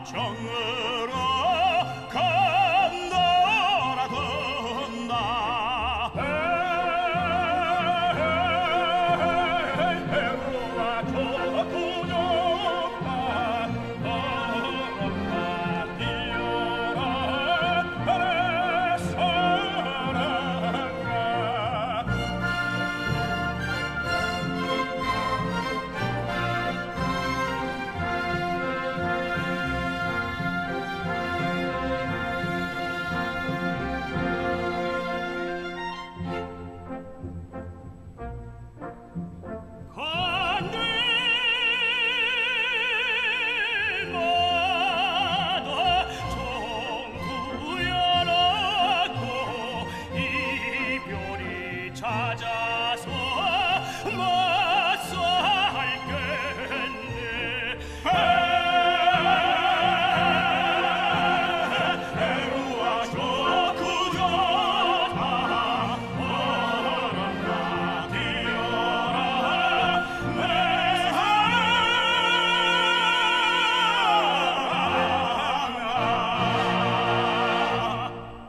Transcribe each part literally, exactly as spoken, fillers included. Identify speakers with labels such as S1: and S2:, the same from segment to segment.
S1: 정으로 건너라 건다. 해로와 저 구뇽파 걸어가 뛰어라 하늘의 사랑아. 찾아서 맞서 할겠네. 해로와 저 구조다 걸어라 뛰어라 내 사랑아.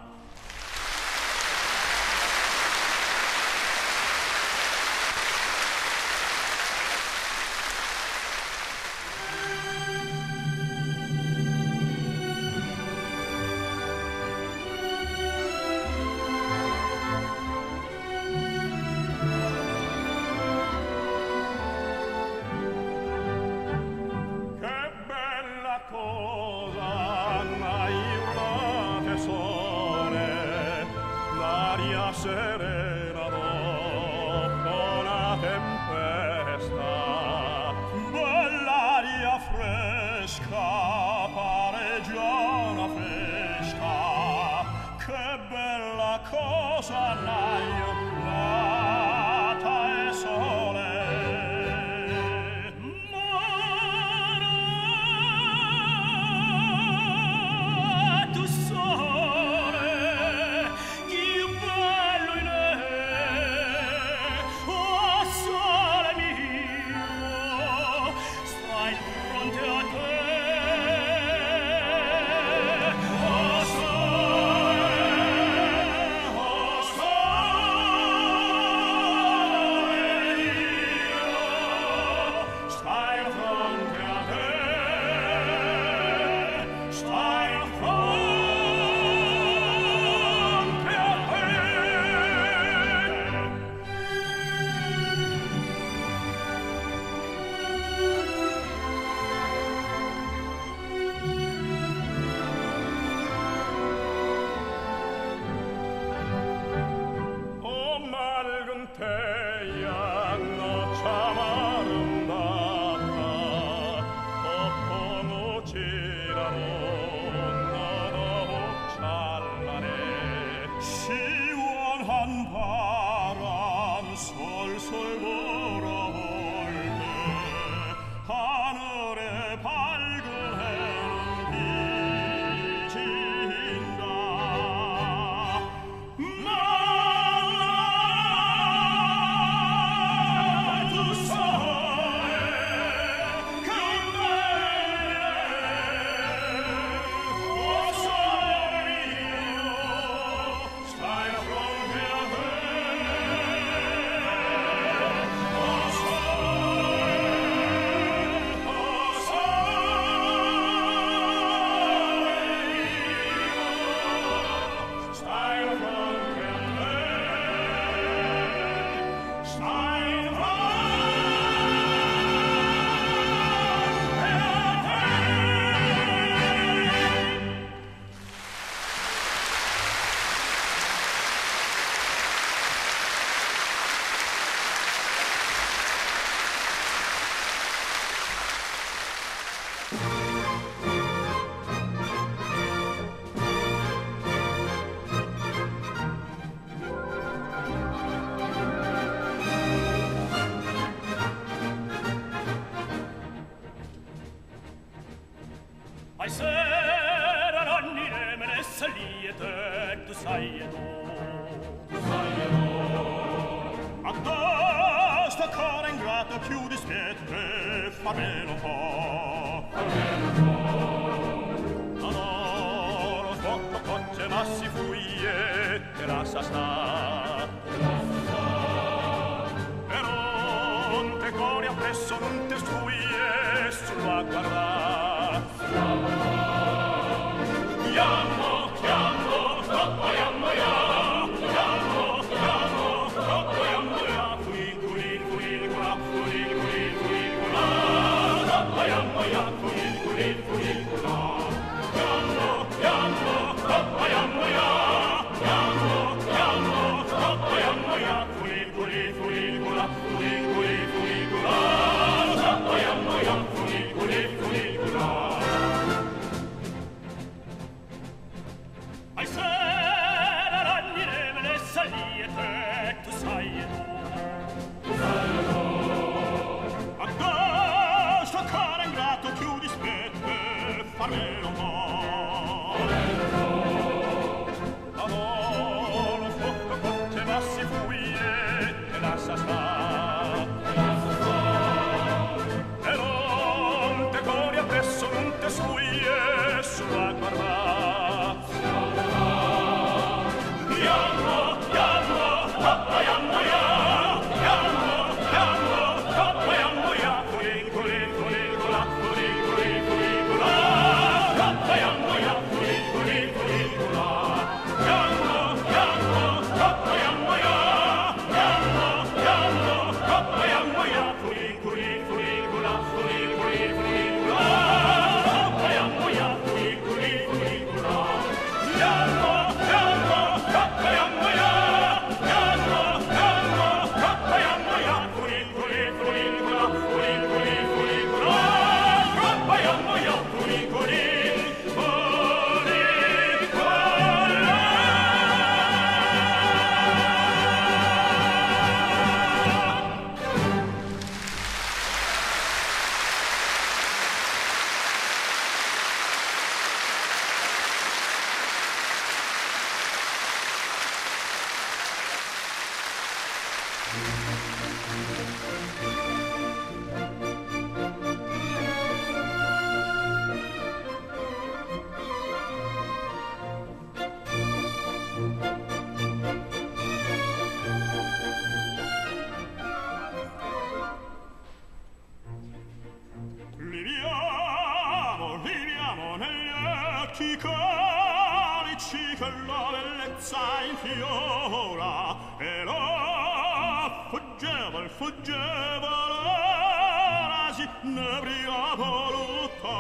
S1: Che bella cosa mai una che sole, l'aria serena dopo una tempesta, bell'aria fresca pare già una festa. Che bella cosa l'aria nata e sole. Tu sole, che bello in me, oh sole mio, stai di fronte a te. Oh sole, oh sole mio, stai di fronte a te, stai di fronte a te. 오 맑은 태양 너 참 아름답다. 덮어놓지라도 너 더욱 찬란해. 시원한 바람 솔솔 불어올 때 하늘에 밝은 해는 비친다. 두 손에 그 오 sole mio, stai di fronte a me. Oh sole, oh sole mio, stai di fronte a me, stai di fronte a te. Ai sera nonnine me ne saliete, tu sai e tu, tu sai e tu. A questo cuore ingrato più dispietro che farmelo un po', farmelo un po'. ma si fuiette la sasà. E non te cori appresso, non te sfuie sulla guarda. Chiamo, chiamo, troppo chiamo io, chiamo, chiamo, troppo chiamo io, culi, culi, culi, cula, culi, culi, culi, cula, troppo chiamo io, culi, culi, culi, cula. Chiamo, chiamo, troppo chiamo io, chiamo, chiamo, troppo chiamo io, culi, culi, culi, cula, culi, culi, culi, cula, troppo chiamo io, culi, culi, culi, cula. Ai sera ragnire me ne saliete, tu sai e tu. Tu sai e tu. A questo caro ingrato più dispette, farmelo no. Farmelo no. Amor, lo fuoco forte ma si fuie, e la sa sta. E la sa sta. E non te cori appresso, non te sfuie, sulla guarda. Che la bellezza infiora e la fuggevol, fuggevol rasi nebria voluta.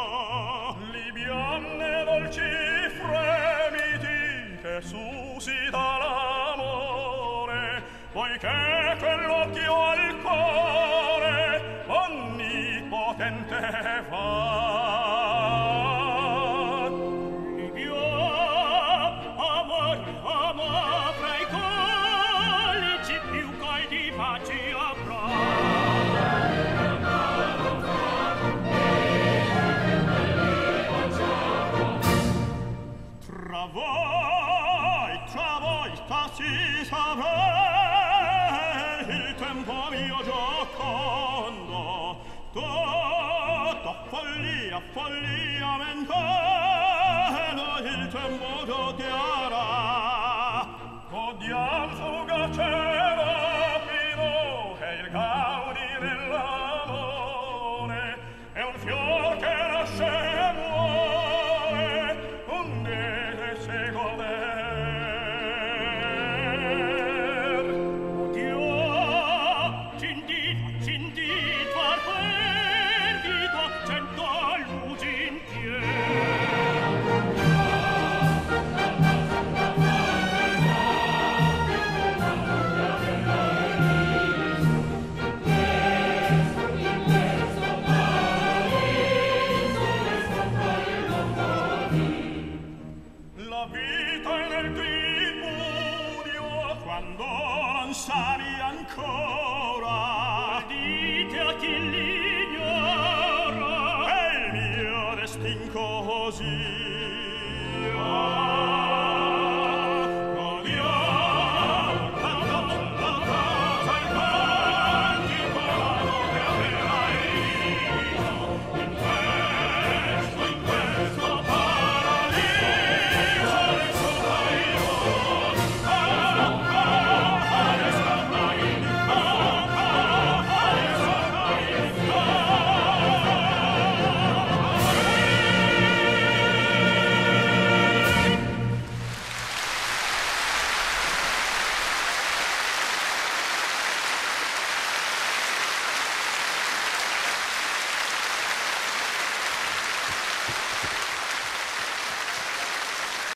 S1: Libianne dolci fremiti che suscita l'amore, poiché quell'occhio al cuore onnipotente fa. Tra voi, tra voi stasi sapere il tempo mio giocondo, tutto follia, follia mentale, il tempo giocherà. Godiam fugace rapido che il gaudi dell'amore è un fior che nasce e muore, onde se goder. Odio, cindito, cindito, al perdito, cento luci in piedi. La vita è nel tripudio quando non sai ancora. Dite a chi l'ignora, è il mio destin così.